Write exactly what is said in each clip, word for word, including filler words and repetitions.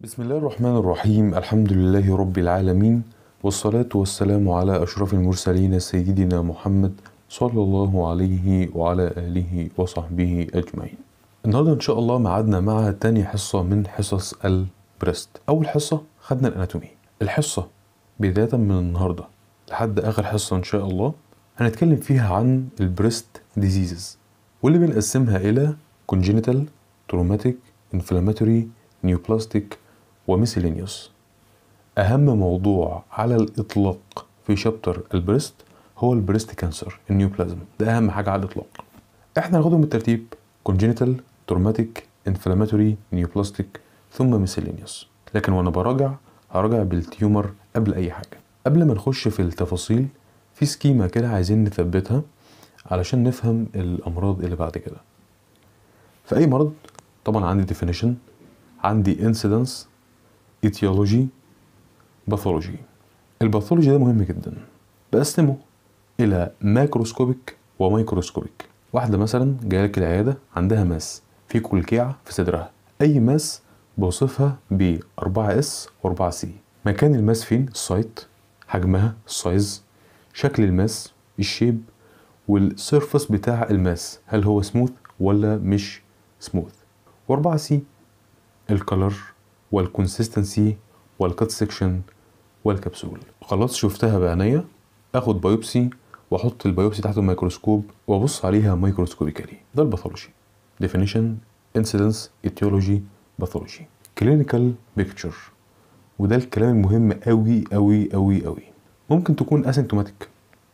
بسم الله الرحمن الرحيم. الحمد لله رب العالمين، والصلاة والسلام على أشرف المرسلين سيدنا محمد صلى الله عليه وعلى آله وصحبه أجمعين. النهاردة إن شاء الله معادنا مع تاني حصة من حصص البريست. أول حصة خدنا الأناتومي. الحصة بداية من النهاردة لحد آخر حصة إن شاء الله هنتكلم فيها عن البريست ديزيزز، واللي بنقسمها إلى Congenital, Traumatic, Inflammatory, Neoplastic وميسيلينيوس. أهم موضوع على الإطلاق في شابتر البريست هو البريست كانسر النيوبلازم، ده أهم حاجة على الإطلاق. إحنا هناخدهم بالترتيب: Congenital, Traumatic, Inflammatory, Neoplastic ثم ميسيلينيوس. لكن وأنا براجع هراجع بالتيومر قبل أي حاجة. قبل ما نخش في التفاصيل في سكيمة كده عايزين نثبتها علشان نفهم الأمراض اللي بعد كده. في أي مرض طبعا عندي definition، عندي incidence، etiology، باثولوجي. الباثولوجي ده مهم جدا، بقسمه الى ماكروسكوبيك ومايكروسكوبيك. واحده مثلا جايه لك العياده عندها ماس في كلكيعه في صدرها، اي ماس بوصفها ب أربعة اس و4 سي. مكان الماس فين، السايت، حجمها، السايز، شكل الماس، الشيب، والسيرفس بتاع الماس هل هو سموث ولا مش سموث. و4 سي الكلر والكونسيستنسي والكت سيكشن والكبسول. خلاص شفتها بعينيا، اخد بايوبسي واحط البايوبسي تحت الميكروسكوب وابص عليها مايكروسكوبيكالي. ده الباثولوجي. definition، incidence، etiology، باثولوجي. clinical picture، وده الكلام المهم قوي قوي قوي قوي. ممكن تكون اسيمتوماتيك،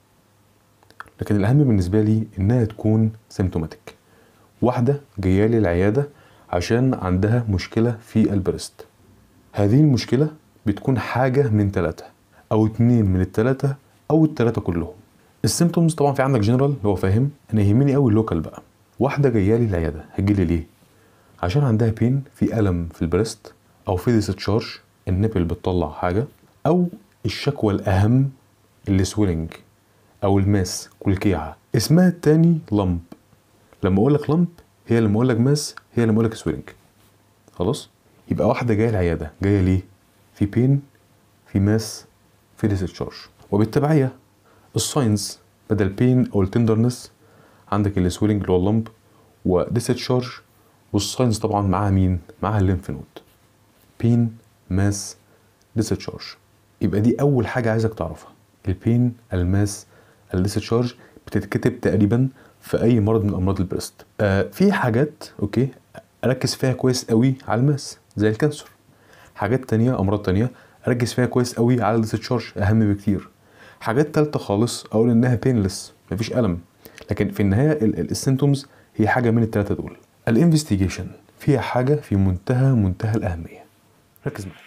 لكن الاهم بالنسبه لي انها تكون سيمتوماتيك. واحده جايه لي العياده عشان عندها مشكله في البريست. هذه المشكلة بتكون حاجة من ثلاثة أو اتنين من الثلاثة أو الثلاثة كلهم. السيمتومز طبعا في عندك جنرال اللي هو فاهم، أنا يهمني أوي اللوكال بقى. واحدة جاية لي العيادة هتجيلي ليه؟ عشان عندها بين، في ألم في البريست، أو في ديستشارج، النبل بتطلع حاجة، أو الشكوى الأهم اللي سويلنج أو الماس كلكيعة. اسمها التاني لمب. لما أقول لك لمب هي لما أقول لك ماس هي لما أقول لك سويلنج. خلاص؟ يبقى واحدة جاية العيادة جاية ليه؟ في بين، في ماس، في ديستشارج. وبالتبعية الساينز بدل بين أو التندرنس عندك السويلنج اللي هو اللمب وديستشارج، والساينز طبعا معاها مين؟ معاها الليمف نود. بين، ماس، ديستشارج. يبقى دي أول حاجة عايزك تعرفها. البين، الماس، الديستشارج بتتكتب تقريبا في أي مرض من أمراض البريست. آه في حاجات أوكي أركز فيها كويس قوي على الماس زي الكانسر. حاجات تانية أمراض تانية أركز فيها كويس قوي على الديستشارج، أهم بكتير. حاجات تالتة خالص أقول إنها بينلس، مفيش ألم، لكن في النهاية السيمتومز هي حاجة من التلاتة دول. الانفستيجيشن فيها حاجة في منتهى منتهى الأهمية. ركز معايا.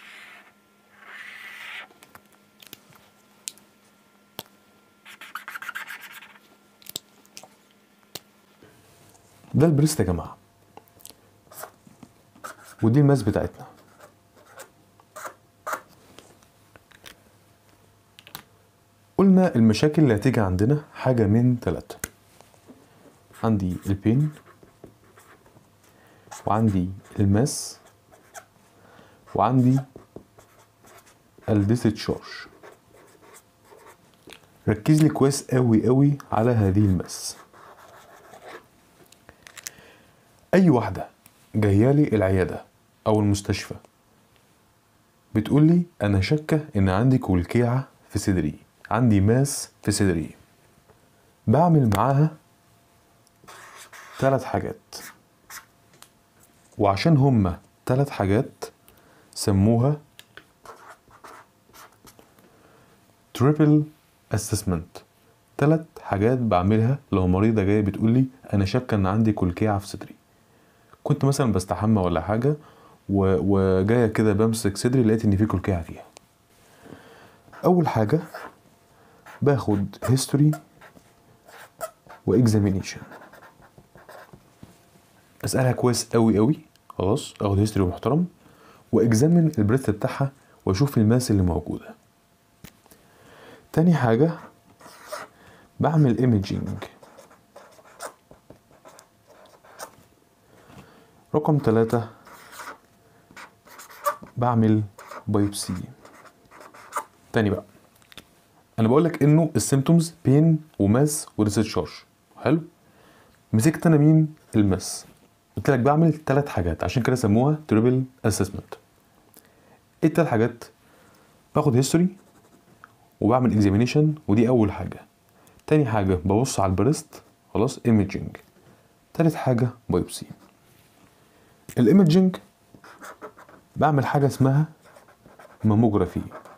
ده البريست يا جماعة، ودي الماس بتاعتنا. قلنا المشاكل اللي هتيجي عندنا حاجة من ثلاثة. عندي البين، وعندي الماس، وعندي الديستشارج. ركز لي كويس قوي قوي على هذه الماس. اي واحدة جايه لي العيادة او المستشفى بتقول لي انا شاكة ان عندي كلكيعة في صدري، عندي ماس في صدري، بعمل معاها ثلاث حاجات، وعشان هما ثلاث حاجات سموها تريبل اسسمنت. ثلاث حاجات بعملها لو مريضة جاية بتقول لي انا شاكة ان عندي كلكيعة في صدري. كنت مثلا بستحمى ولا حاجة وجاية كده بمسك صدري لقيت ان في كلكيعة فيها. اول حاجة باخد هيستوري واكزامينيشن، اسألها كويس قوي قوي. خلاص اخد هيستوري محترم واكزامين البريست بتاعها واشوف الماس اللي موجودة. تاني حاجة بعمل ايميجينج. رقم ثلاثة بعمل بايوبسي. تاني بقى، انا بقول لك انه السيمتومز بين وماس وديسشارج. حلو، مسكت انا مين؟ الماس. قلت لك بعمل ثلاث حاجات، عشان كده سموها تريبل اسسمنت. ايه الثلاث حاجات؟ باخد هيستوري وبعمل اكزامينيشن، ودي اول حاجه. تاني حاجه ببص على البريست، خلاص، ايميجينج. تالت حاجه بايوبسي. الايميجينج بعمل حاجه اسمها ماموجرافي.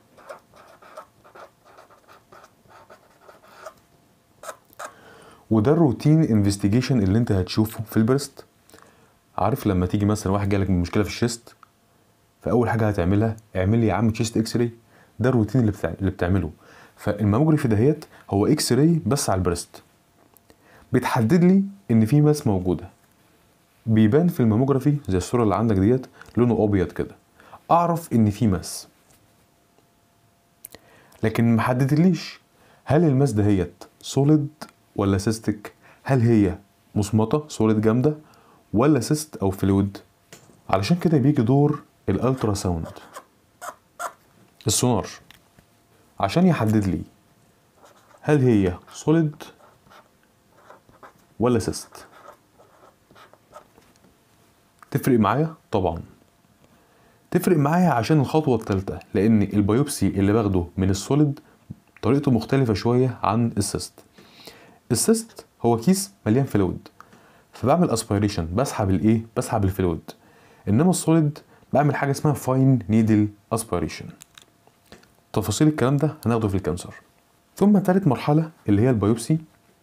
وده الروتين انفستيجيشن اللي انت هتشوفه في البريست. عارف لما تيجي مثلا واحد جالك من مشكله في الشيست، فاول حاجه هتعملها اعمل لي يا عم تشيست اكس راي. ده الروتين اللي بتاع... اللي بتعمله. فالماموجرافي دهيت هو اكس راي بس على البريست، بتحدد لي ان في ماس موجوده. بيبان في الماموجرافي زي الصوره اللي عندك ديت، لونه ابيض كده، اعرف ان في ماس. لكن محددليش هل الماس دهيت سوليد ولا سيستك، هل هي مصمطه سوليد جامده ولا سيست او فلويد. علشان كده بيجي دور الالترا ساوند، السونار، عشان يحدد لي هل هي سوليد ولا سيست. تفرق معايا؟ طبعا تفرق معايا، عشان الخطوه الثالثه، لان البيوبسي اللي باخده من السوليد طريقته مختلفه شويه عن السيست. السيست هو كيس مليان فلويد، فبعمل اسبيريشن، بسحب الايه؟ بسحب الفلويد. انما السوليد بعمل حاجه اسمها فاين نيدل اسبيريشن. تفاصيل الكلام ده هناخده في الكانسر. ثم ثالث مرحله اللي هي البيوبسي،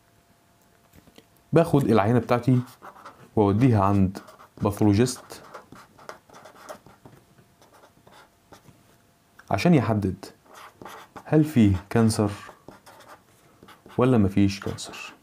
باخد العينه بتاعتي واوديها عند باثولوجيست عشان يحدد هل فيه كانسر ولا مفيش كانسر.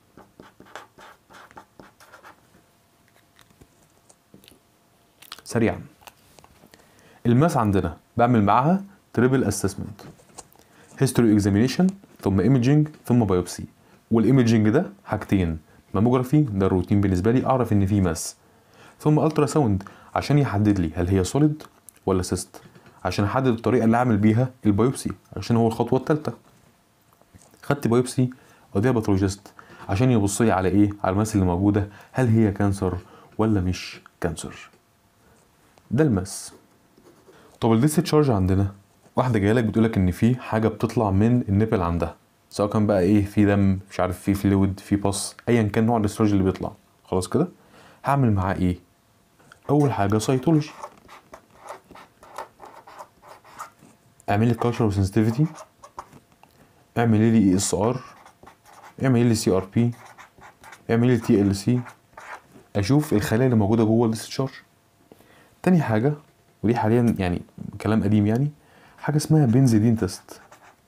سريعا، الماس عندنا بعمل معاها تريبل اسسمنت، هيستوري اكزامينيشن ثم ايميجينج ثم بايوبسي. والايميجينج ده حاجتين، ماموجرافي ده الروتين بالنسبه لي اعرف ان في ماس، ثم الترا ساوند عشان يحدد لي هل هي سوليد ولا سيست، عشان احدد الطريقه اللي اعمل بيها البايوبسي، عشان هو الخطوه الثالثه. خدت بايوبسي اوديها باثولوجيست عشان يبص لي على ايه؟ على الماس اللي موجوده، هل هي كانسر ولا مش كانسر. ده الماس. طب الديسشارج عندنا، واحده جايه لك بتقول لك ان في حاجه بتطلع من النبل عندها، سواء كان بقى ايه، في دم، مش عارف، في فلويد، في باص، ايا كان نوع الديسشارج اللي بيطلع. خلاص كده، هعمل معاه ايه؟ اول حاجه سيتولوجي. اعمل لي كالتشر وسنسيتيفيتي، اعمل لي اي اس ار، اعمل لي سي ار بي، اعمل لي تي ال سي، اشوف الخلايا اللي موجوده جوه الديسشارج. تاني حاجه، ودي حاليا يعني كلام قديم، يعني حاجه اسمها بنزيدين تيست.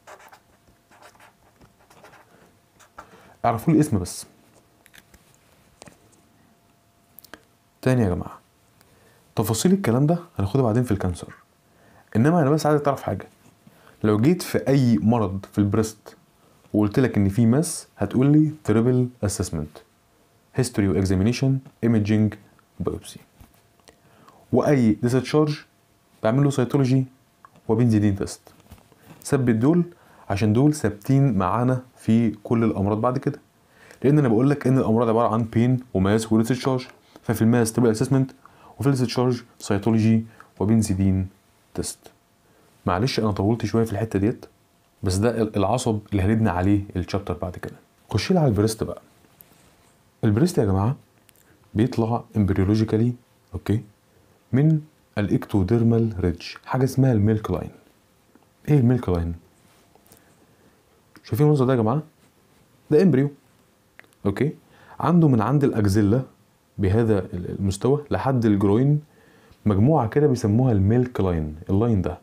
اعرفوا الاسم بس. تاني يا جماعه، تفاصيل الكلام ده هناخدها بعدين في الكانسر، انما انا بس عايز تعرف حاجه. لو جيت في اي مرض في البريست وقلت لك ان في ماس، هتقول لي تريبل اسسمنت، هيستوري واكزامينيشن، ايميجينج، بايوبسي. واي ديسشارج بعمل له سيتولوجي وبنزيدين تيست. ثبت دول عشان دول ثابتين معانا في كل الامراض بعد كده، لان انا بقول لك ان الامراض عباره عن بين وماس وديسشارج. ففي الماس تريبل اسسمنت، وفي الديسشارج سيتولوجي وبنزيدين تيست. معلش انا طولت شويه في الحته ديت، بس ده العصب اللي هنبني عليه الشابتر بعد كده. خش لي على البريست بقى. البريست يا جماعه بيطلع امبريولوجيكالي اوكي من الاكتوديرمال ريدج، حاجه اسمها الميلك لاين. ايه الميلك لاين؟ شايفين المنظر ده يا جماعه؟ ده امبريو اوكي، عنده من عند الاكزيلا بهذا المستوى لحد الجروين مجموعه كده بيسموها الميلك لاين. اللاين ده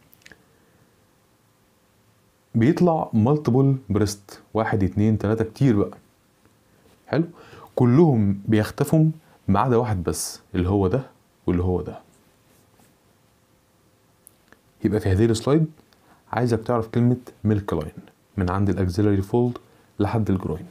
بيطلع مالتيبل بريست، واحد اتنين تلاته، كتير بقى. حلو، كلهم بيختفوا ما عدا واحد بس، اللي هو ده واللي هو ده. يبقى في هذه السلايد عايزك تعرف كلمة ميلك لاين من عند الاكزيلاري فولد لحد الجروين.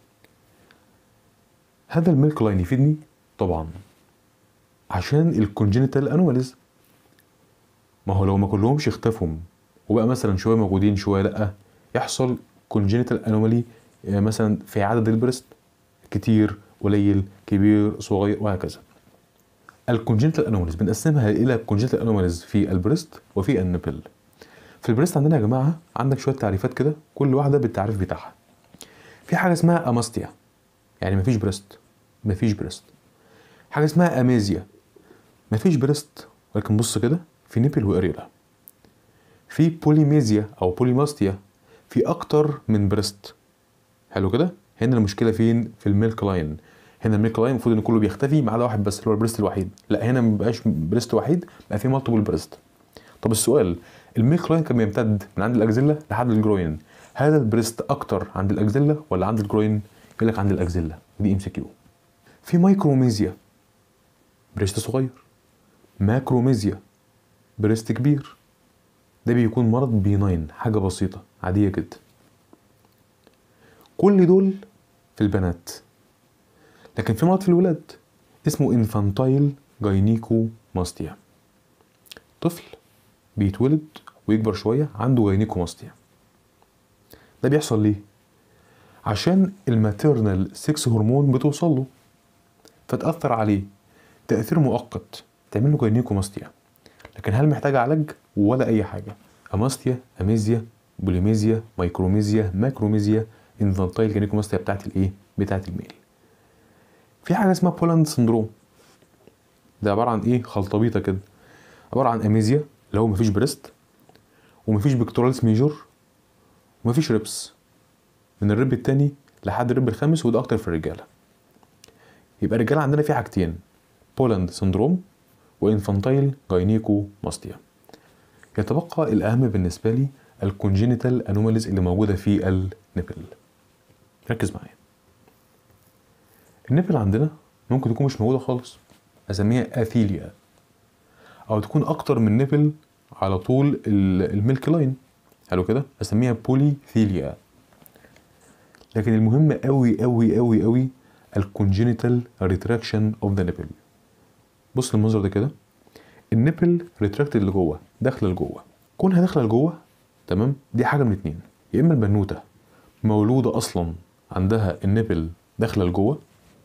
هذا الميلك لاين يفيدني طبعا عشان الكونجينيتال انوماليز. ما هو لو ما كلهمش اختفوا وبقى مثلا شويه موجودين شويه لا، يحصل كونجينيتال انومالي، مثلا في عدد البريست كتير قليل كبير صغير وهكذا. الكونجينيتال انوماليز بنقسمها الى كونجينيتال انوماليز في البريست وفي النبل. في البريست عندنا يا جماعه عندك شويه تعريفات كده، كل واحده بالتعريف بتاعها. في حاجه اسمها اماستيا، يعني مفيش بريست، مفيش بريست. حاجه اسمها اميزيا، مفيش بريست ولكن بص كده في نيبل واريولا. في بوليميزيا او بوليماستيا، في اكتر من بريست. حلو كده. هنا المشكله فين؟ في الميلك لاين. هنا الميلك لاين المفروض ان كله بيختفي ما عدا واحد بس اللي هو البريست الوحيد، لا هنا ما بقاش بريست وحيد، بقى في مالتيبل بريست. طب السؤال، الميلك لاين كان بيمتد من عند الاكزيلا لحد الجروين، هذا البريست اكتر عند الاكزيلا ولا عند الجروين؟ يقول لك عند الاكزيلا، دي ام سي كيو. في مايكروميزيا، بريست صغير. ماكروميزيا، بريست كبير. ده بيكون مرض بيناين، حاجه بسيطه عاديه جدا. كل دول في البنات. لكن في مرض في الولاد اسمه انفانتايل جاينيكوماستيا. طفل بيتولد ويكبر شويه عنده جاينيكوماستيا. ده بيحصل ليه؟ عشان الماتيرنال سكس هرمون بتوصل له فتأثر عليه تأثير مؤقت تعمل له جاينيكوماستيا. لكن هل محتاج علاج ولا أي حاجة؟ أماستيا، أميزيا، بوليميزيا، مايكروميزيا، ماكروميزيا، انفانتايل جاينيكوماستيا بتاعت الإيه؟ بتاعت الميل. في حاجة اسمها بولاند سندروم. ده عبارة عن إيه؟ خلطبيطة كده. عبارة عن أميزيا اللي هو مفيش بريست ومفيش بيكتورالس ميجور ومفيش ريبس من الرب التاني لحد الرب الخامس، وده أكتر في الرجالة. يبقى الرجالة عندنا في حاجتين، بولاند سندروم وانفانتايل جاينيكوماستيا. يتبقى الأهم بالنسبة لي الكونجينيتال انوماليز اللي موجودة في النبل. ركز معايا. النبل عندنا ممكن تكون مش موجودة خالص، أسميها أثيليا، أو تكون أكتر من نبل على طول الميلك لاين. حلو كده، أسميها بوليثيليا. لكن المهم أوي أوي أوي أوي الكونجينيتال ريتراكشن اوف ذا نبل. بص المنظر ده كده، النبل ريتراكتد لجوه، داخله لجوه. كونها داخله لجوه تمام، دي حاجه من اتنين، يا اما البنوته مولوده اصلا عندها النبل داخله لجوه،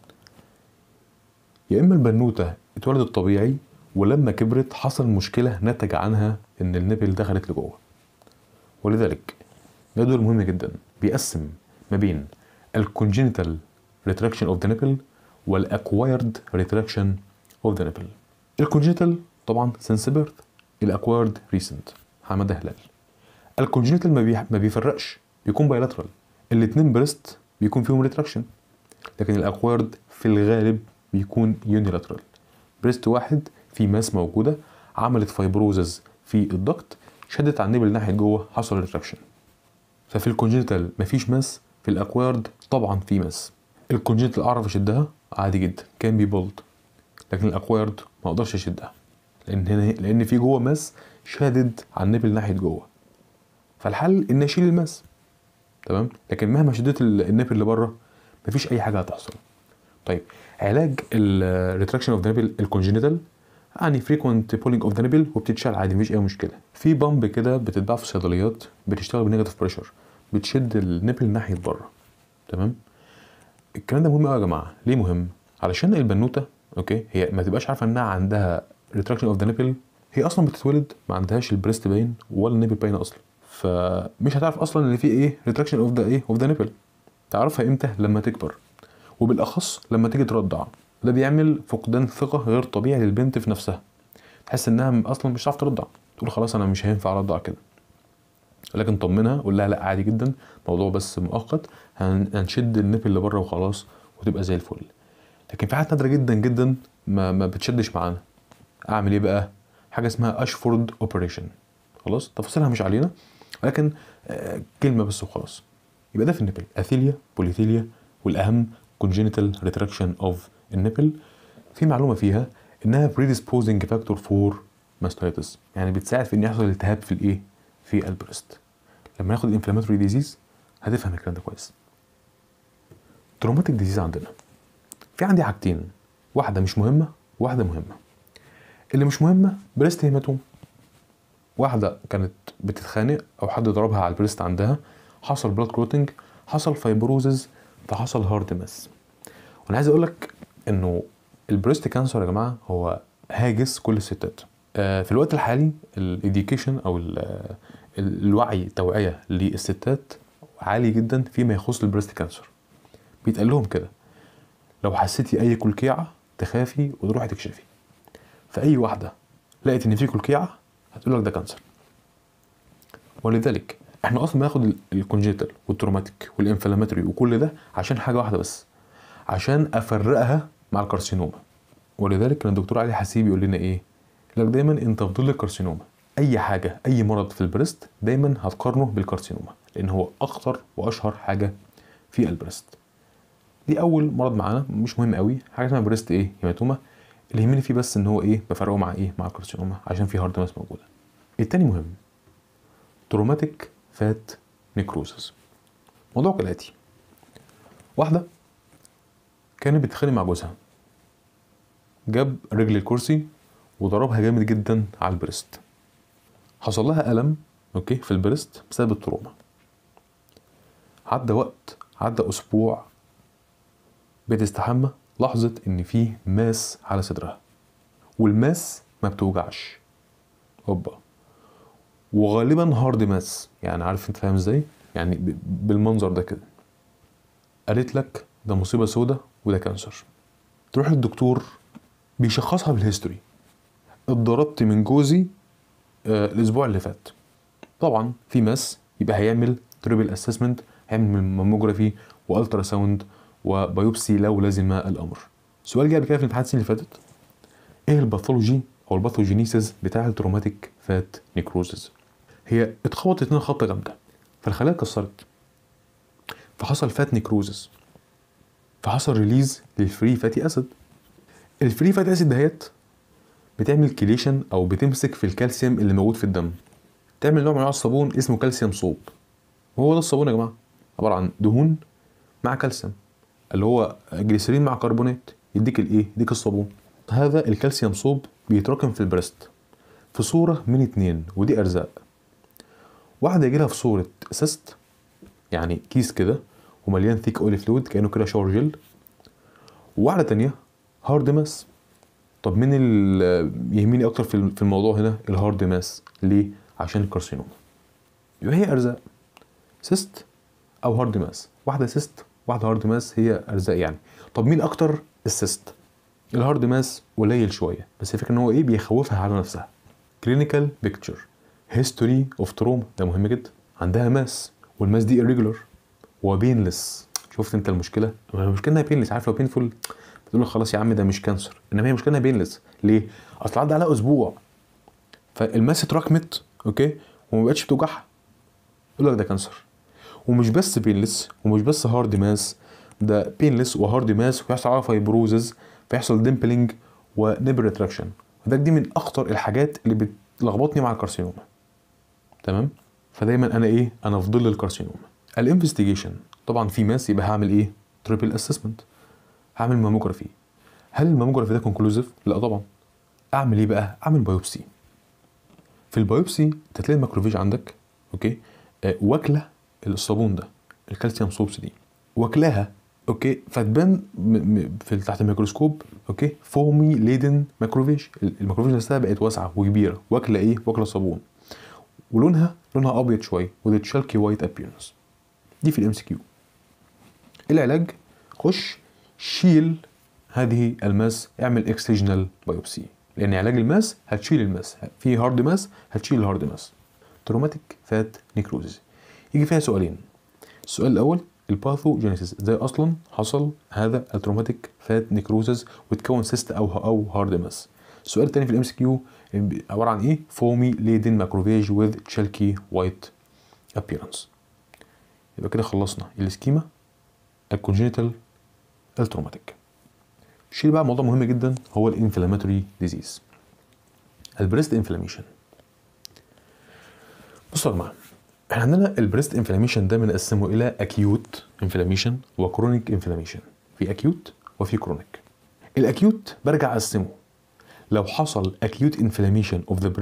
يا اما البنوته اتولدت طبيعي ولما كبرت حصل مشكله نتج عنها ان النبل دخلت لجوه. ولذلك جدول مهم جدا بيقسم ما بين الكونجينيتال ريتراكشن اوف ذا نبل والاكوايرد ريتراكشن اوف ذا نبل. الكونجينيتال طبعا سنس بيرث، الاكوايرد ريسنت حماده هلال. الكونجينيتال ما, بي... ما بيفرقش، بيكون بايلاترال، الاتنين بريست بيكون فيهم ريتراكشن. لكن الاكوايرد في الغالب بيكون يونيلاترال، بريست واحد في ماس موجوده عملت فايبروزز في الضغط شدت على النبل ناحيه جوه حصل ريتراكشن. ففي الكونجينيتال مفيش ماس، في الاكوايرد طبعا في ماس. الكونجينيتال اعرف اشدها عادي جدا، كان بي بولد، لكن الاكوايرد ما اقدرش اشدها لان هنا لان في جوه ماس شادد على النبل ناحيه جوه. فالحل ان اشيل الماس تمام، لكن مهما شديت النبل اللي بره مفيش اي حاجه هتحصل. طيب علاج الريتراكشن اوف ذا نبل الكونجينيتال يعني فريكوينت بولينج اوف ذا نبل وبتتشال عادي مفيش اي مشكله. في بامب كده بتتباع في الصيدليات بتشتغل بنيجاتيف بريشر، بتشد النبل ناحيه بره تمام. الكلام ده مهم قوي يا جماعه. ليه مهم؟ علشان البنوته اوكي هي ما تبقاش عارفه انها عندها ريتراكشن اوف ذا نبل، هي اصلا بتتولد ما عندهاش البريست باين ولا النبل باين اصلا، فمش هتعرف اصلا ان في ايه ريتراكشن اوف ذا ايه اوف ذا نبل. تعرفها امتى؟ لما تكبر، وبالاخص لما تيجي ترضع. ده بيعمل فقدان ثقه غير طبيعي للبنت في نفسها، تحس انها اصلا مش هتعرف ترضع، تقول خلاص انا مش هينفع ارضع كده. لكن طمنها قول لها لا عادي جدا، موضوع بس مؤقت، هنشد النبل اللي بره وخلاص وتبقى زي الفل. لكن في حالات نادره جدا جدا ما ما بتشدش معانا، اعمل ايه بقى؟ حاجه اسمها اشفورد اوبريشن. خلاص تفاصيلها مش علينا، لكن آه كلمه بس وخلاص. يبقى ده في النبل اثيليا بوليثيليا، والاهم congenital retraction of النبل. في معلومه فيها انها predisposing factor for mastitis، يعني بتساعد في ان يحصل التهاب في الايه في البريست. لما ناخد الانفلاماتوري ديزيز هتفهم الكلام ده كويس. تروماتيك ديزيز عندنا في عندي حاجتين، واحده مش مهمه وواحده مهمه. اللي مش مهمه بريست هيماتوم، واحده كانت بتتخانق او حد ضربها على البريست عندها، حصل بلاد كلوتنج، حصل فايبروزز، فحصل هارد ماس. وانا عايز اقول لك انه البريست كانسر يا جماعه هو هاجس كل الستات. آه في الوقت الحالي الاديوكيشن او الوعي التوعيه للستات عالي جدا فيما يخص البريست كانسر. بيتقال لهم كده لو حسيتي اي كلكيعه تخافي وتروحي تكشفي. فاي واحده لقيت ان في كلكيعه هتقول لك ده كانسر. ولذلك احنا اصلا بناخد الكونجيتال والتروماتيك والانفلاماتوري وكل ده عشان حاجه واحده بس، عشان افرقها مع الكارسينوما. ولذلك كان الدكتور علي حسيب يقول لنا ايه؟ يقول لك دايما انت في ظل الكارسينوما اي حاجه اي مرض في البريست دايما هتقارنه بالكارسينوما، لان هو اخطر واشهر حاجه في البريست. دي اول مرض معانا مش مهم قوي، حاجه اسمها بريست ايه هيماتوما، اللي يهمني فيه بس ان هو ايه بفرقه مع ايه مع الكارسينوما عشان في هارد ماس موجوده. التاني مهم تروماتيك فات نيكروزس. موضوع كالاتي: واحده كانت بتتخانق مع جوزها، جاب رجل الكرسي وضربها جامد جدا على البريست، حصل لها الم اوكي في البريست بسبب التروما. عدى وقت، عدى اسبوع، بتستحمى، لاحظت ان فيه ماس على صدرها، والماس ما بتوجعش هوبا، وغالبا هارد ماس، يعني عارف انت فاهم ازاي؟ يعني بالمنظر ده كده. قالت لك ده مصيبه سودة وده كانسر. تروح للدكتور بيشخصها بالهيستوري، اتضربت من جوزي آه الاسبوع اللي فات. طبعا في ماس، يبقى هيعمل تريبل اسسمنت، هيعمل ماموجرافي والترا ساوند وبيوبسي لو لازم الامر. سؤال جاي كده في الامتحان السنه اللي فاتت: ايه الباثولوجي او الباثوجينيسيس بتاع التروماتيك فات نيكروزز؟ هي اتخبطت اتنين خبطه جامده، فالخلايا اتكسرت، فحصل فات نيكروزز، فحصل ريليز للفري فاتي اسيد. الفري فاتي اسيد دهيت بتعمل كيليشن او بتمسك في الكالسيوم اللي موجود في الدم، تعمل نوع من انواع الصابون اسمه كالسيوم صوب. وهو ده الصابون يا جماعه، عباره عن دهون مع كالسيوم، اللي هو جليسرين مع كربونات، يديك الايه؟ يديك الصابون. هذا الكالسيوم صوب بيتراكم في البريست في صوره من اتنين، ودي ارزاق. واحده يجي لها في صوره سيست، يعني كيس كده ومليان ثيك اولي فلويد كانه كده شاور جل، وواحده تانية هارد ماس. طب مين اللي يهمني اكتر في الموضوع هنا؟ الهارد ماس. ليه؟ عشان الكارسينوما. يبقى هي ارزاق، سيست او هارد ماس. واحده سيست واحده هارد ماس، هي ارزاق يعني. طب مين اكتر؟ السيست. الهارد ماس قليل شويه، بس الفكره ان هو ايه؟ بيخوفها على نفسها. كلينيكال بيكتشر، هيستوري اوف تروما، ده مهم جدا. عندها ماس والماس دي irregular وبينلس. شفت انت المشكله؟ المشكله انها بينلس. عارف لو بينفول بتقول لك خلاص يا عم ده مش كانسر، انما هي مشكله انها بينلس. ليه؟ اصل عدى عليها اسبوع فالماس اتراكمت اوكي وما بقتش بتوجعها، يقول لك ده كانسر. ومش بس بينلس ومش بس هارد ماس، ده بينلس وهارد ماس ويحصل عليها فايبروزز، فيحصل ديمبلينج ونيبل ريتراكشن. وده دي من اخطر الحاجات اللي بتلخبطني مع الكارسينوما. تمام؟ فدايما انا ايه؟ انا في ظل الكارسينوما. الانفستيجيشن طبعا في ماس، يبقى هعمل ايه؟ تريبل اسسمنت، هعمل ماموجرافي. هل الماموجرافي ده كونكلوزيف؟ لا طبعا. اعمل ايه بقى؟ اعمل بايوبسي. في البايوبسي تلاقي الماكروفيج عندك اوكي آه واكله الصابون ده، الكالسيوم صوبس دي، واكلاها اوكي، فتبان في تحت الميكروسكوب اوكي فومي ليدن ماكروفيج. الماكروفيج نفسها بقت واسعه وكبيره، واكله ايه؟ واكله صابون، ولونها لونها ابيض شويه وذ تشالكي وايت ابيرنس. دي في الام سي كيو. العلاج: خش شيل هذه الماس، اعمل اكسجنال بايوبسي، لان علاج الماس هتشيل الماس. في هارد ماس هتشيل الهارد ماس. تروماتيك فات نيكروزيس يجي فيها سؤالين. السؤال الاول الباثوجينيسيس، ازاي اصلا حصل هذا التروماتيك فات نيكروزيس وتكون سيست او او هارد ماس. السؤال الثاني في الام سي كيو عباره عن ايه؟ فومي ليدن ماكروفيج وذ تشالكي وايت ابيرنس. يبقى كده خلصنا الاسكيما، الكونجينيتال، التروماتيك. شيل بقى موضوع مهم جدا هو الانفلاماتوري ديزيز، البريست انفلاميشن. بصوا يا جماعه، احنا عندنا البريست انفلاميشن ده بنقسمه الى اكيوت انفلاميشن وكرونيك انفلاميشن. في اكيوت وفي كرونيك. الاكيوت برجع اقسمه: لو حصل acute inflammation of the breast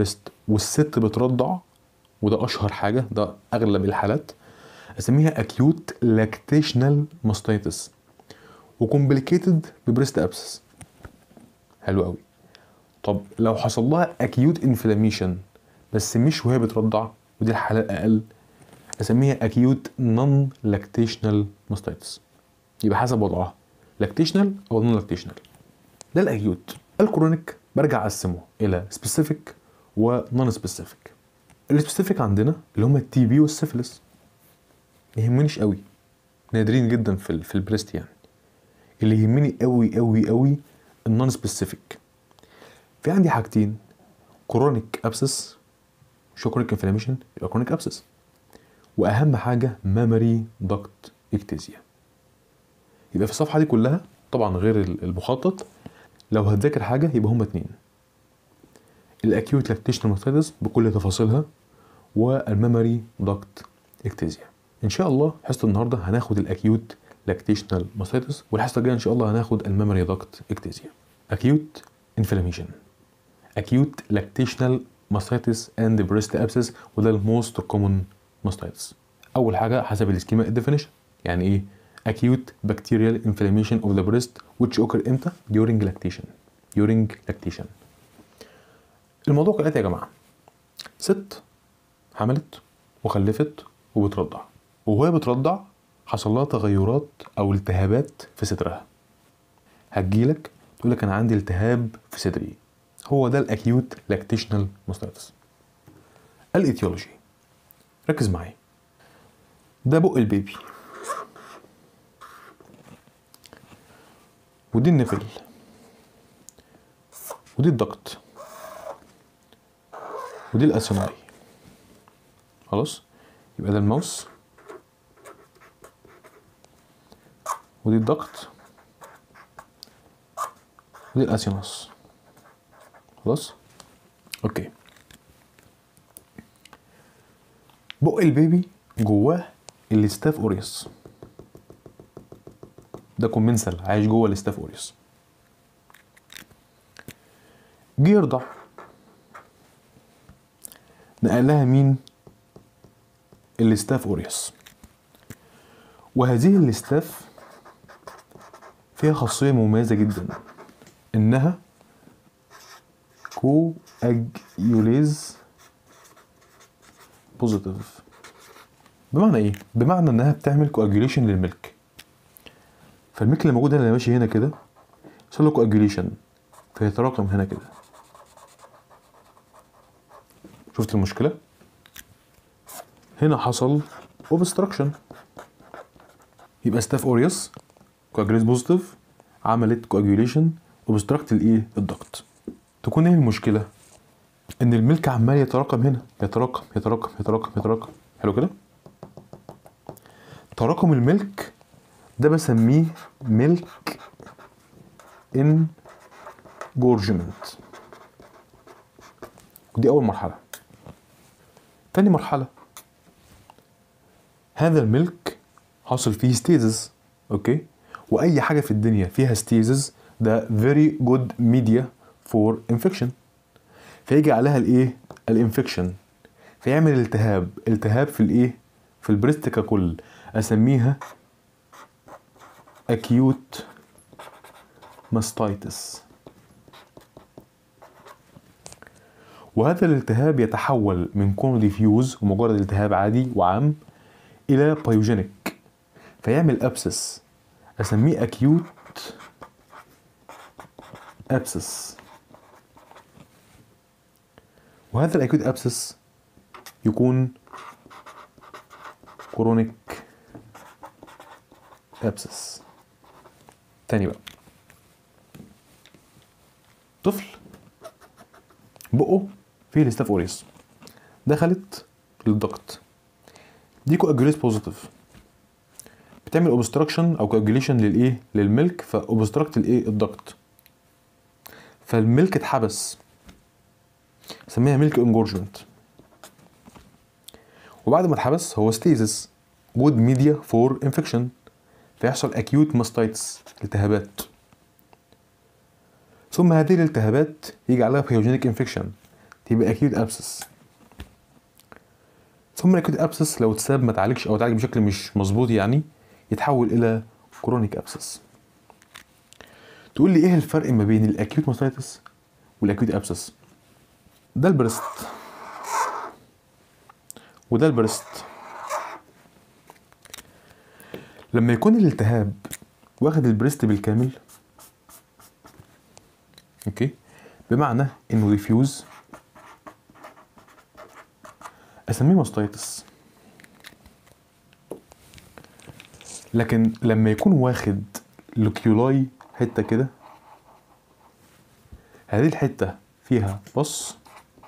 والست بترضع، وده اشهر حاجه، ده اغلب الحالات، اسميها acute lactational mastitis وكومبليكيتد ببريست ابسس. حلو قوي. طب لو حصل لها acute inflammation بس مش وهي بترضع، ودي الحالات اقل، اسميها acute non lactational mastitis. يبقى حسب وضعها lactational او non lactational. ده الاكيوت. الكرونيك برجع اقسمه الى specific و non specific. السبيسيفيك عندنا اللي هم التي بي والسيفلس، ما يهمنيش قوي، نادرين جدا في في البريست يعني. اللي يهمني قوي قوي قوي النون سبيسيفيك. في عندي حاجتين، كرونيك ابسس، شو كرونيك انفلاميشن يبقى كرونيك ابسس، واهم حاجه مامري داكت اكتيزيا. يبقى في الصفحه دي كلها طبعا غير المخطط، لو هتذاكر حاجه يبقى هما اتنين، الاكيوت لاكتيشنال ماستيتس بكل تفاصيلها والمامري داكت اكتيزيا. ان شاء الله حصه النهارده هناخد الاكيوت لاكتيشنال ماستيتس، والحصه الجايه ان شاء الله هناخد المامري داكت اكتيزيا. اكيوت انفلاميشن، اكيوت لاكتيشنال ماستيتس اند بريست ابسس، وده الموست كومن ماستيتس. اول حاجه حسب السكيما الديفينيشن، يعني ايه acute bacterial inflammation of the breast which occur امتى؟ during lactation. during lactation. الموضوع كالاتي يا جماعه، ست حملت وخلفت وبترضع، وهي بترضع حصل لها تغيرات او التهابات في صدرها. هتجيلك تقول لك انا عندي التهاب في صدري، هو ده الاكيوت لاكتيشنال ماستيتس. الايتيولوجي، ركز معايا، ده بق البيبي، ودي النفل، ودي الضغط، ودي الاسيناي. خلاص، يبقى ده الماوس، ودي الضغط، ودي الاسيناس. خلاص اوكي. بق البيبي جواه الاستاف اوريوس، ده كومنسل عايش جوه الاستاف اوريوس. جه يرضع، نقلها مين؟ الاستاف اوريوس. وهذه الاستاف فيها خاصيه مميزه جدا، انها كواجيوليز بوزيتيف. بمعنى ايه؟ بمعنى انها بتعمل كواجيوليشن للملك. فالملك اللي موجود هنا اللي ماشي هنا كده يحصل له كواجيوليشن فيتراكم هنا كده. شفت المشكله؟ هنا حصل اوبستراكشن، يبقى ستاف اوريوس كواجيوليز بوزيتيف عملت كواجيوليشن اوبستراكت الايه؟ الضغط. تكون ايه المشكله؟ ان الملك عمال يتراكم هنا، يتراكم يتراكم يتراكم يتراكم. حلو كده؟ تراكم الملك ده بسميه ملك انجورجمنت، ودي اول مرحله. تاني مرحله، هذا الملك حاصل فيه ستيزز. اوكي، واي حاجه في الدنيا فيها ستيزز ده very good media for infection، فيجي عليها الايه؟ الانفكشن، فيعمل التهاب، التهاب في الايه؟ في البريست ككل. اسميها acute mastitis. وهذا الالتهاب يتحول من كونه ديفيوز ومجرد التهاب عادي وعام الى بايوجينيك، فيعمل ابسس. اسميه acute abscess. وهذا الاكيوت ابسس يكون كرونيك ابسس. تاني بقى، طفل بقه فيه الاستاف اوريوس، دخلت للضغط، دي كواجوليز بوزيتيف، بتعمل اوبستراكشن او كواجوليشن للايه؟ للملك، فاوبستراكت الايه؟ الضغط، فالملك اتحبس، سميها ميلك انجورجمنت. وبعد ما اتحبس هو ستيزس جود ميديا فور انفكشن، فيحصل اكيوت ماستايتس، التهابات. ثم هذه الالتهابات يجي عليها بايوجينيك انفكشن، تبقى اكيوت ابسس. ثم الاكيوت ابسس لو اتساب ما تعالجش او تعالج بشكل مش مظبوط يعني يتحول الى كرونيك ابسس. تقول لي ايه الفرق ما بين الاكيوت ماستايتس والاكيوت ابسس؟ ده البريست وده البريست. لما يكون الالتهاب واخد البريست بالكامل، اوكي، بمعنى انه ديفيوز، اسميه ماستايتس. لكن لما يكون واخد لوكيولاي حته كده، هذه الحته فيها بص،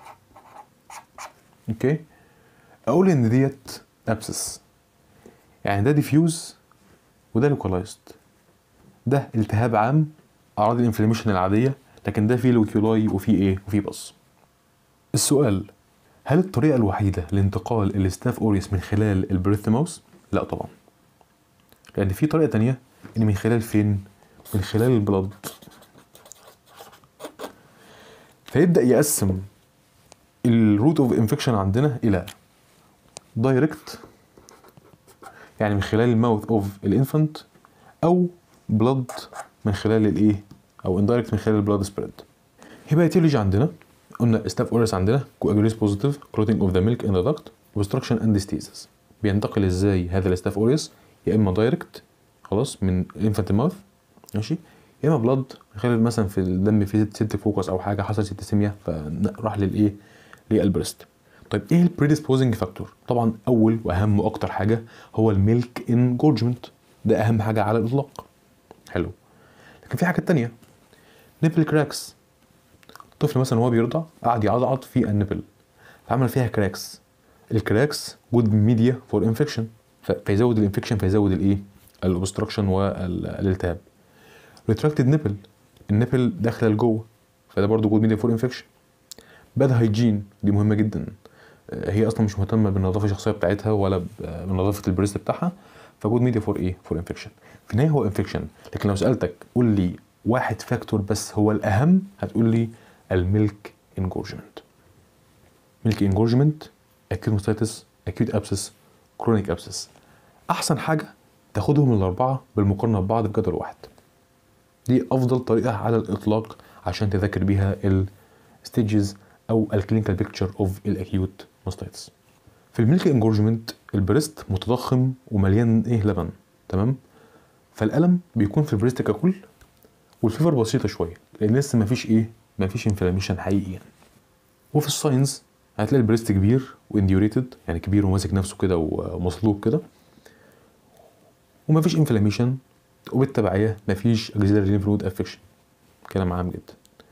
اوكي، اقول ان ديت ابسس. يعني ده ديفيوز وده لوكالايزد. ده التهاب عام، اعراض الانفلاميشن العاديه، لكن ده فيه لوكيولاي وفيه ايه وفيه بص. السؤال: هل الطريقه الوحيده لانتقال الستاف اوريوس من خلال البريث ماوس؟ لا طبعا، لان في طريقه تانية، ان من خلال فين؟ من خلال البلد. فيبدا يقسم الروت اوف انفكشن عندنا الى دايركت، يعني من خلال الماوث اوف الانفانت، او بلد من خلال الايه، او اندايركت من خلال البلاد سبريد. يبقى ايتيولوجي عندنا قلنا ستاف اوريوس عندنا كواجوليس بوزيتيف كلوتينج اوف ذا ميلك ان ذا داكت اوبستراكشن اند ستيزس. بينتقل ازاي هذا الستاف اوريوس؟ يا اما دايركت خلاص من انفانت ماوث، ماشي، يا اما بلاد من خلال مثلا في الدم في سيبتيك فوكس او حاجه، حصل سيبتيسيميا فراح للايه، للبريست. طيب ايه البريديسبوزنج فاكتور؟ طبعا اول واهم واكتر حاجه هو الميلك انجورجمنت، ده اهم حاجه على الاطلاق. حلو. لكن في حاجات تانية، نيبل كراكس. طفل مثلا وهو بيرضع قعد يعضعض في النبل فعمل فيها كراكس. الكراكس جود ميديا فور انفكشن، فيزود الانفكشن، فيزود الايه، الاوبستراكشن والالتهاب. ريتراكتد نيبل، النبل داخله لجوه، فده برضو جود ميديا فور انفكشن. باد هايجين، دي مهمه جدا، هي اصلا مش مهتمه بالنظافه الشخصيه بتاعتها ولا بنظافه البريست بتاعها، فجود ميديا فور ايه، فور انفكشن. في النهايه هو انفكشن. لكن لو سالتك قول لي واحد فاكتور بس هو الاهم، هتقول لي الميلك انجورجمنت. ميلك انجورجمنت، اكيوت ماستايتس، اكيوت ابسس، كرونيك ابسس. احسن حاجه تاخدهم الاربعه بالمقارنه ببعض في جدول واحد. دي افضل طريقه على الاطلاق عشان تذاكر بيها الستيجز او الكلينيكال بيكتشر اوف الاكيوت ماستايتس. في الميلك انجورجمنت البريست متضخم ومليان ايه، لبن، تمام، فالالم بيكون في البريست ككل، والفيفر بسيطه شويه لان لسه مفيش ايه، مفيش انفلاميشن حقيقي يعني. وفي الساينز هتلاقي البريست كبير وانديوريتد، يعني كبير وماسك نفسه كده ومصلوب كده، ومفيش انفلاميشن، وبالتبعيه مفيش اكسيلاري ليمف نود افكشن. كلام عام جدا.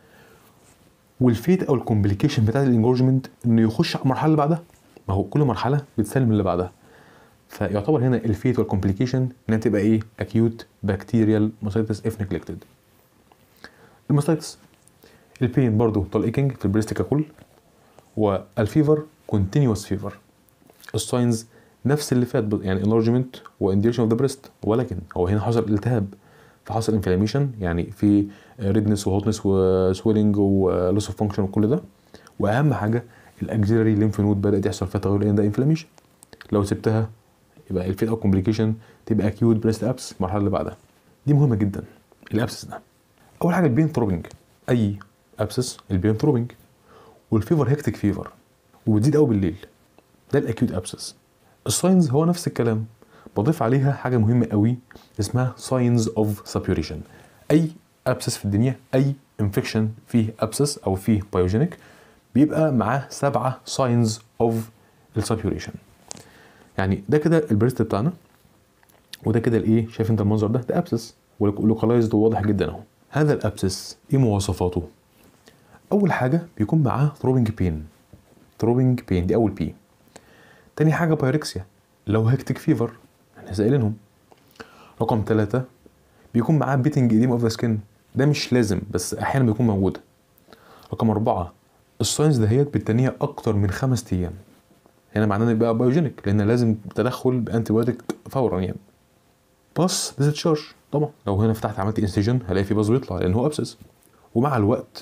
والفيت او الكومبليكيشن بتاع الانجورجمنت انه يخش على المرحله اللي بعدها، ما هو كل مرحله بتسلم اللي بعدها، فيعتبر هنا الفيت والكومبليكيشن انها تبقى ايه، اكيوت بكتيريال ماستايتس اف نيجلكتد. الماستايتس البين برضو طلقيكينج في البريست ككل، والفيفر كونتينيوس فيفر. الساينز نفس اللي فات، يعني انلارجمنت وانديريشن اوف ذا بريست، ولكن هو هنا حصل التهاب فحصل انفلاميشن، يعني في ريدنس وهوتنس وسويلنج ولوس اوف فانكشن وكل ده. واهم حاجه الاكسيلاري ليمف نود بدات يحصل فيها تغير لان ده انفلاميشن. لو سبتها يبقى الفيت او كومبليكيشن تبقى اكيوت بريست ابس المرحله اللي بعدها. دي مهمه جدا الابسس ده. اول حاجه البين ثروبنج، اي ابسس البين ثروبنج، والفيفر هيكتيك فيفر وبتزيد قوي بالليل، ده الاكيوت ابسس. الساينز هو نفس الكلام، بضيف عليها حاجه مهمه قوي اسمها ساينز اوف سابيوريشن. اي ابسس في الدنيا، اي انفكشن فيه ابسس او فيه بايوجينيك بيبقى معاه سبعه ساينز اوف السابيوريشن. يعني ده كده البريست بتاعنا، وده كده الايه، شايف انت المنظر ده، ده ابسس ولوكالايزد وواضح جدا اهو. هذا الابسس ايه مواصفاته؟ اول حاجه بيكون معاه ثروبنج بين، ثروبنج بين دي اول بي. تاني حاجه بايركسيا لو هيكتيك فيفر احنا سائلينهم. رقم ثلاثة بيكون معاه بيتنج ايديم اوف ذا سكين، ده مش لازم بس احيانا بيكون موجود. رقم أربعة الساينز دهيت بالتانية اكتر من خمس ايام، هنا معناه ان بقى بايوجينيك لان لازم تدخل بانتي بايوتيك فورا يعني. بلس ديسشارج، طبعا لو هنا فتحت عملت انسجن هلاقي في باز بيطلع لان هو ابسس، ومع الوقت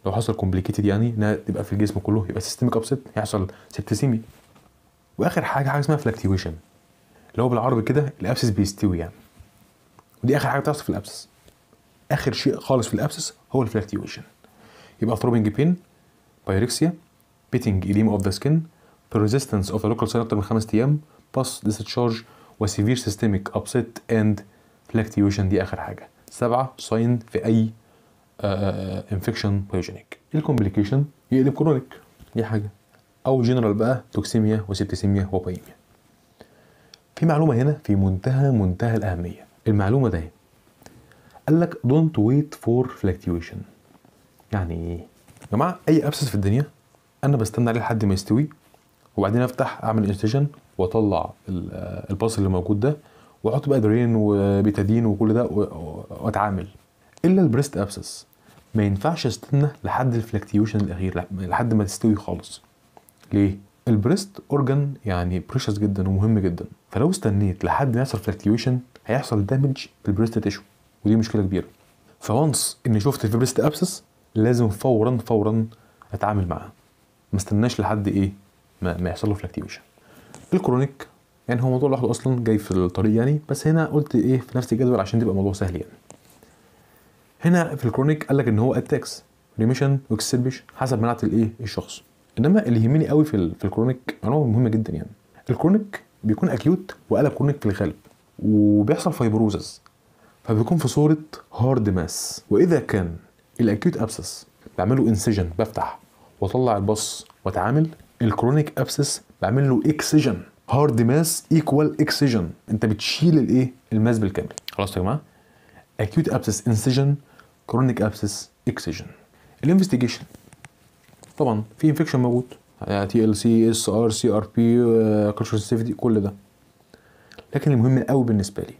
لو حصل كومبليكيتد يعني انها تبقى في الجسم كله، يبقى سيستميك ابسيت، هيحصل سيبتسيمي. واخر حاجه حاجه اسمها فلاكتيويشن، اللي هو بالعربي كده الابسس بيستوي يعني، ودي اخر حاجه بتحصل في الابسس. اخر شيء خالص في الابسس هو الفلاكتيويشن. يبقى ثروبنج بين، بايركسيا، بيتنج إديما اوف ذا سكين، persistence of the local sign اكتر من خمس ايام، باس ديسشارج، وسيفير سيستميك ابسيت اند فلاكتيويشن. دي اخر حاجه. سبعه ساين في اي انفكشن بايوجينيك. الكومبليكيشن يقلب كرونيك، دي حاجه، او جنرال بقى توكسيميا وسيبتسيميا وبايميا. في معلومه هنا في منتهى منتهى الاهميه. المعلومه ده قال لك don't wait for fluctuation. يعني ايه يا جماعه؟ اي ابسس في الدنيا انا بستنى عليه لحد ما يستوي، وبعدين افتح اعمل انستيشن واطلع الباص اللي موجود ده، واحط بقى درين وبيتادين وكل ده واتعامل. الا البريست ابسس ما ينفعش استنى لحد الفلكتيوشن الاخير، لحد ما تستوي خالص. ليه؟ البريست اورجان يعني بريشس جدا ومهم جدا، فلو استنيت لحد ما يحصل فلكتيوشن هيحصل دامج في البريست تيشو، ودي مشكله كبيره. فوانس اني شفت في بريست ابسس لازم فورا فورا اتعامل معاه، ما استناش لحد ايه ما, ما يحصل له فلكتيوشن. الكرونيك يعني هو موضوع لوحده اصلا جاي في الطريق يعني، بس هنا قلت ايه في نفس الجدول عشان تبقى الموضوع سهل يعني. هنا في الكرونيك قال لك ان هو اتاكس ريميشن واكسبيشن حسب مناعه الايه الشخص. انما اللي يهمني قوي في في الكرونيك انا هو مهم جدا يعني. الكرونيك بيكون اكيوت وقلب كرونيك في الغالب، وبيحصل فايبروزز، فبيكون في صوره هارد ماس. واذا كان الاكيوت ابسس بعمله انسيجن بفتح واطلع البص واتعامل، الكرونيك ابسس بعمل له اكسجن. هارد ماس ايكوال اكسجن، انت بتشيل الايه الماس بالكامل. خلاص يا جماعه؟ acute abscess incision، chronic abscess excision. الانفستيجيشن طبعا في انفكشن موجود، تي ال سي، اس ار، سي ار بي، كلتشر سيفتي، كل ده. لكن المهم قوي بالنسبه لي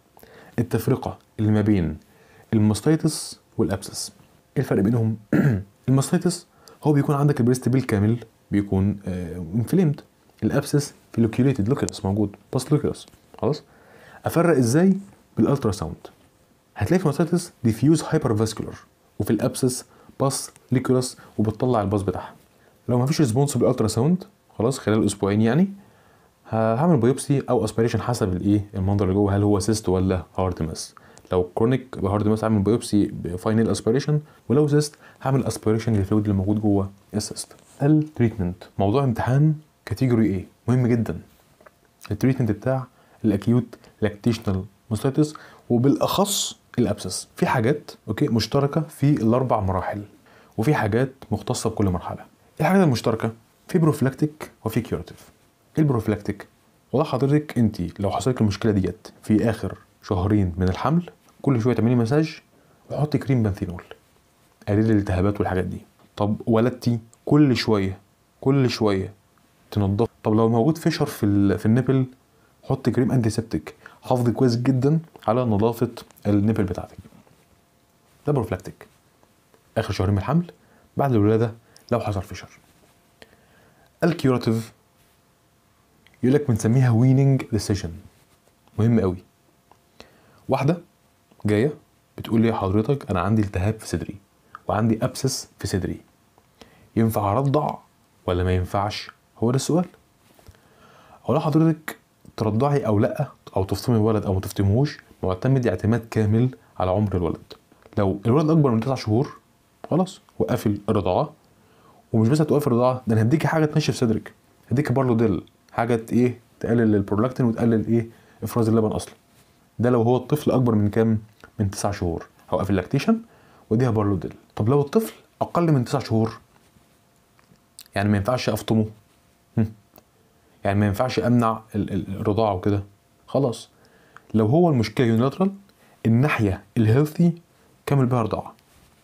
التفرقه اللي ما بين الماستيتس والابسس. ايه الفرق بينهم؟ الماستيتس هو بيكون عندك البريست بالكامل بيكون انفليمد، الابسس في لوكيوليتد لوكيولس موجود، باس لوكيولس. خلاص؟ افرق ازاي؟ بالالترا ساوند. هتلاقي في الماستيتس ديفيوز هايبر فاسكولار، وفي الابسس باس ليكولس وبتطلع الباص بتاعها. لو ما فيش ريسبونس بالالترا ساوند خلاص خلال اسبوعين يعني هعمل بايوبسي او اسبيريشن حسب الايه المنظر اللي جوه، هل هو سيست ولا هارد ماس. لو كرونيك بهارد ماس هعمل بايوبسي بفاينل اسبيريشن، ولو سيست هعمل اسبيريشن للفلويد اللي موجود جوه السيست. التريتمنت موضوع امتحان كاتيجوري ايه مهم جدا. التريتمنت بتاع الاكيوت لاكتيشنال ماستيتس وبالاخص الابسس. في حاجات اوكي مشتركه في الاربع مراحل، وفي حاجات مختصه بكل مرحله. الحاجات المشتركه في بروفلاكتيك وفي كيوراتيف. البروفلاكتيك والله حضرتك انت لو حصلت المشكله ديت في اخر شهرين من الحمل، كل شويه تعملي مساج وحطي كريم بنثينول قليل الالتهابات والحاجات دي. طب ولدتي كل شويه كل شويه تنضف. طب لو موجود فيشر في في النبل حط كريم انتي سيبتيك حافظ كويس جدا على نظافه النبل بتاعتك. ده بروفلاكتيك اخر شهرين من الحمل بعد الولاده لو حصل فيشر. الكيوراتيف يقول لك بنسميها ويننج ديسيجن، مهم قوي. واحده جايه بتقول لي حضرتك انا عندي التهاب في صدري وعندي ابسس في صدري، ينفع ارضع ولا ما ينفعش؟ هو ده السؤال. اقول لحضرتك ترضعي او لا، او تفطمي الولد او ما تفطمهوش، معتمد اعتماد كامل على عمر الولد. لو الولد اكبر من تسع شهور خلاص وقفل الرضاعه. ومش بس هتوقف الرضاعه، ده انا هديكي حاجه تنشف صدرك، هديكي بارلوديل، حاجه ايه تقلل البرولاكتين وتقلل ايه افراز اللبن اصلا. ده لو هو الطفل اكبر من كام؟ من تسع شهور هوقف اللاكتيشن واديها بارلوديل. طب لو الطفل اقل من تسع شهور يعني ما ينفعش افطمه، يعني ما ينفعش امنع الرضاعه وكده، خلاص. لو هو المشكله يونيلاترال، الناحيه الهيلثي كمل بها رضاعه،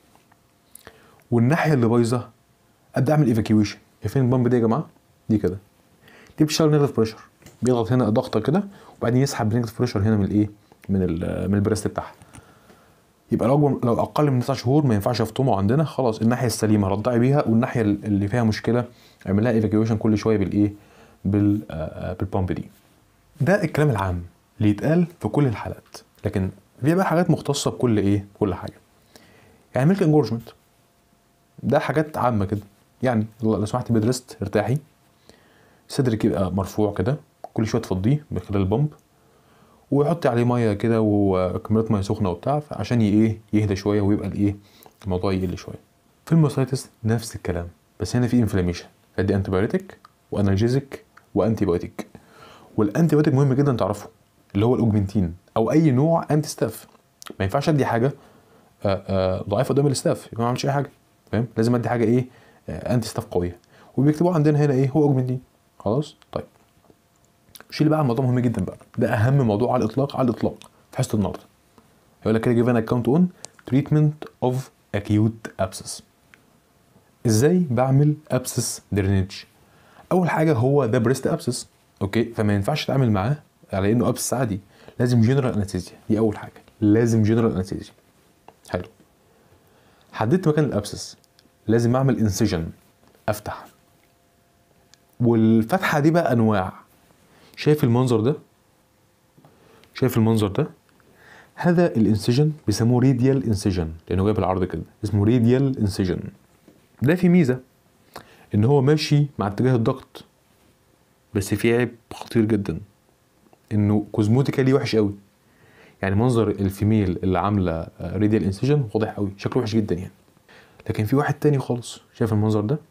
والناحيه اللي بايظه ابدا اعمل ايفاكيويشن. فين البامب دي يا جماعه؟ دي كده، دي بتشتغل نيجاتيف بريشر، بيضغط هنا ضغطه كده وبعدين يسحب نيجاتيف بريشر هنا من الايه من من البريست بتاعها. يبقى لو لو اقل من تسع شهور ما ينفعش افطمه عندنا، خلاص الناحيه السليمه رضعي بيها، والناحيه اللي فيها مشكله اعمل لها ايفاكيويشن كل شويه بالايه بال بالبامب دي. ده الكلام العام اللي يتقال في كل الحالات، لكن في بقى حاجات مختصه بكل ايه كل حاجه. يعني ميلك انجورجمنت ده حاجات عامه كده يعني. لو سمحتي بيد ريست، ارتاحي، صدرك يبقى مرفوع كده، كل شويه تفضيه من خلال البمب، ويحطي عليه ميه كده وكميات ميه سخنه وبتاع عشان ايه يهدى شويه ويبقى الايه الموضوع يقل شويه. في الماستيتس نفس الكلام، بس هنا في انفلاميشن، فدي انتيبيوتيك وانالجيزك وانتي بايوتيك. والانتي بايوتيك مهم جدا تعرفه، اللي هو الاوجمنتين او اي نوع انتي ستاف. ما ينفعش ادي حاجه ضعيفه قدام الاستاف يبقى ما عملش اي حاجه، فاهم؟ لازم ادي حاجه ايه انتي ستاف قويه، وبيكتبوه عندنا هنا ايه هو اوجمنتين. خلاص طيب، شيل بقى الموضوع مهم جدا بقى، ده اهم موضوع على الاطلاق على الاطلاق في حصه النهارده. يقول لك كده جيفن اكونت اون تريتمنت اوف اكيوت ابسس. ازاي بعمل ابسس درينج؟ اول حاجه هو ده بريست ابسس، اوكي، فما ينفعش اتعامل معاه على انه ابسس عادي، لازم جنرال انستيزيا. دي اول حاجه، لازم جنرال انستيزيا. حلو، حددت مكان الابسس، لازم اعمل انسيجن، افتح. والفتحه دي بقى انواع. شايف المنظر ده؟ شايف المنظر ده؟ هذا الانسيجن بيسموه ريديال انسيجن، لانه جاي بالعرض كده، اسمه ريديال انسيجن. ده في ميزه ان هو ماشي مع اتجاه الضغط، بس في عيب خطير جدا، انه كوزموتيكالي وحش قوي. يعني منظر الفيميل اللي عامله ريديال انسيجن واضح قوي، شكله وحش جدا يعني. لكن في واحد تاني خالص، شايف المنظر ده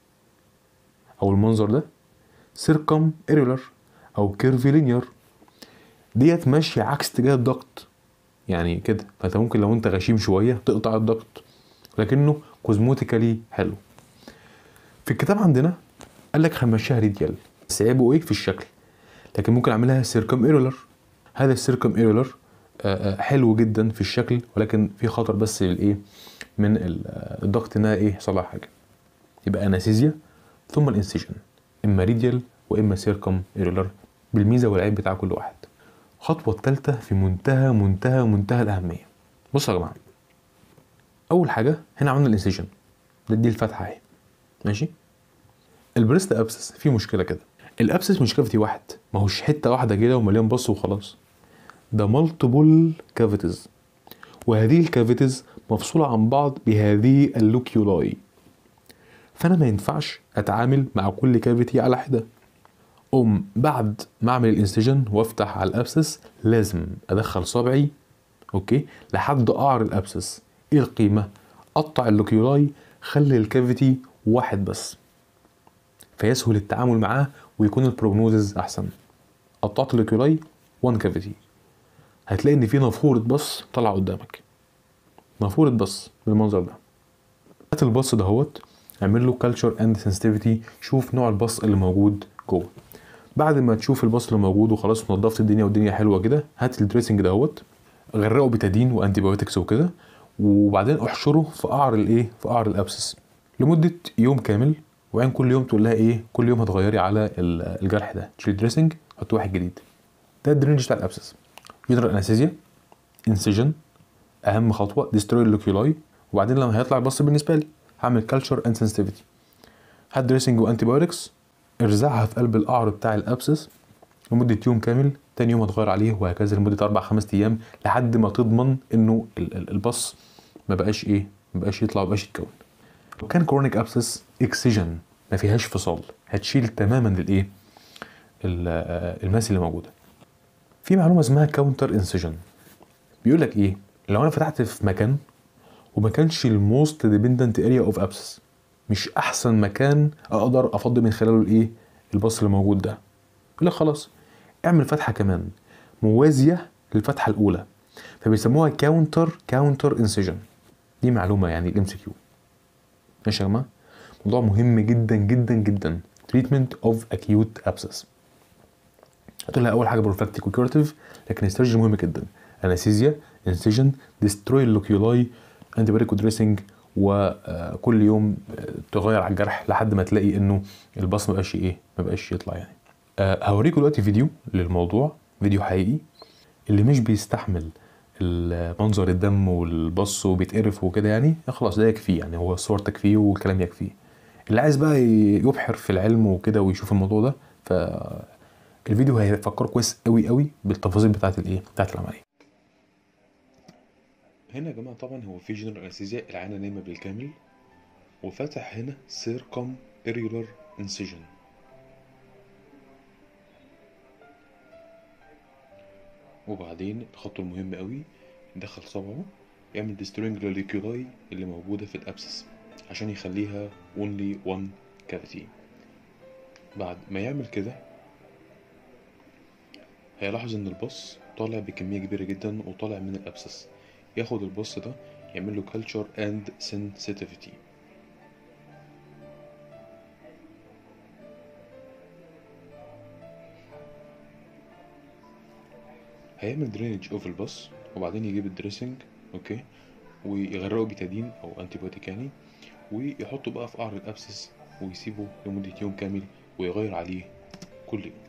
او المنظر ده؟ سيركم ايرولر او كيرفيلينير، ديت ماشيه عكس اتجاه الضغط يعني كده. فانت ممكن لو انت غشيم شويه تقطع الضغط، لكنه كوزموتيكالي حلو. في الكتاب عندنا قال لك هنمشيها ريديال، بس عيبه ايه؟ في الشكل. لكن ممكن اعملها سيركم ايرولر. هذا السيركم ايرولر حلو جدا في الشكل، ولكن في خطر بس للايه من الضغط انها ايه يحصل لها حاجه. يبقى انستيزيا ثم الانسيجن، اما ريديال واما سيركم ايرولر، بالميزه والعيب بتاع كل واحد. الخطوه الثالثه في منتهى منتهى منتهى الاهميه. بصوا يا جماعه، اول حاجه هنا عملنا الانسيجن، ده دي الفتحه اهي، ماشي. البريست ابسس فيه مشكله كده، الابسس مش كافيتي واحد، ما هوش حته واحده كده ومليان بص وخلاص، ده مالتيبل كافيتيز، وهذه الكافيتيز مفصوله عن بعض بهذه اللوكيولاي. فانا ما ينفعش اتعامل مع كل كافيتي على حده. قوم بعد ما اعمل الانسجن وافتح على الابسس، لازم ادخل صبعي اوكي لحد قعر الابسس. ايه القيمه؟ قطع اللوكيولاي، خلي الكافيتي واحد بس، فيسهل التعامل معاه ويكون البروجنوزز احسن. قطعت اللوكيولاي وان كافيتي، هتلاقي ان في نافوره بص طالعه قدامك، نافوره بص بالمنظر ده. هات البص دهوت، اعمل له كالتشر اند سنسيتيفيتي، شوف نوع البص اللي موجود جوه. بعد ما تشوف البص اللي موجود وخلاص ونضفت الدنيا والدنيا حلوه كده، هات الدريسنج دهوت، غرقه بتادين وانتي بايوتكس وكده، وبعدين احشره في قعر الايه في قعر الابسس لمده يوم كامل. وبعدين كل يوم تقول لها ايه، كل يوم هتغيري على الجرح ده، تشيل دريسنج حط واحد جديد. ده الدرينج بتاع الابسس. جنرال انستيزيا، انسيجن، اهم خطوه ديستروي اللوكيولاي. وبعدين لما هيطلع البص بالنسبه لي هعمل كالتشر اند سنسيتيفيتي، هات دريسنج وانتي بايوتكس، ارزعها في قلب القعر بتاع الابسس لمده يوم كامل. تاني يوم هتغير عليه، وهكذا لمده اربع خمس ايام لحد ما تضمن انه البص ما بقاش ايه ما بقاش يطلع، ما بقاش يتكون. لو كان كرونيك ابسس اكسجن ما فيهاش فصال، هتشيل تماما الايه الماس اللي موجوده. في معلومه اسمها كاونتر انسيجن، بيقول لك ايه؟ لو انا فتحت في مكان وما كانش الموست ديبندنت اريا اوف ابسس، مش احسن مكان اقدر افضي من خلاله الايه البص اللي موجود ده، يقول لك خلاص اعمل فتحه كمان موازيه للفتحه الاولى، فبيسموها كاونتر كاونتر انسيجن. دي معلومه يعني الام سي كيو. ماشي يا جماعه، موضوع مهم جدا جدا جدا. تريتمنت اوف اكيوت ابسس، هتقول لها اول حاجه بروفلاكتيك وكيورتيف، لكن استراتيجي مهم جدا، انستيزيا، انسيجن، ديستروي اللوكيولاي، انتي بايوتيك دريسنج، وكل يوم تغير على الجرح لحد ما تلاقي انه البص ما بقاش ايه ما بقاش يطلع يعني. أه هوريكم دلوقتي فيديو للموضوع، فيديو حقيقي. اللي مش بيستحمل منظر الدم والبص وبيتقرف وكده يعني خلاص ده يكفيه، يعني هو الصور تكفيه والكلام يكفيه. اللي عايز بقى يبحر في العلم وكده ويشوف الموضوع ده، فالفيديو هيفكر كويس قوي قوي بالتفاصيل بتاعت الايه بتاعت العمليه. هنا يا جماعه طبعا هو في جنرال انستيزيا، العينه نايمه بالكامل، وفتح هنا circum irregular incision. وبعدين الخطوة المهمة قوي، يدخل صبعه يعمل destroying للريكولاي اللي موجودة في الأبسس عشان يخليها only one cavity. بعد ما يعمل كده هيلاحظ ان البص طالع بكمية كبيرة جدا وطالع من الأبسس. ياخد البص ده يعمل له culture and sensitivity. هيعمل درينج اوف البص وبعدين يجيب الدريسنج اوكي ويغرقه بيتادين او انتيبيوتيك يعني، ويحطه بقى في قعر الابسس ويسيبه لمدة يوم كامل ويغير عليه كل يوم.